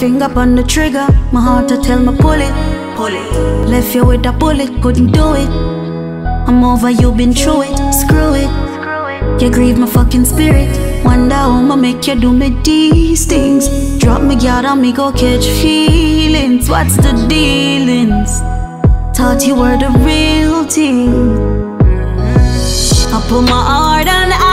finger on the trigger. My heart to tell me pull it, pull it. Left you with a bullet, couldn't do it. I'm over you, been through it, screw it. You grieve my fucking spirit. Wonder how I'ma make you do me these things. Drop me gyal and me go catch feelings. What's the dealings? Thought you were the real thing. I put my heart on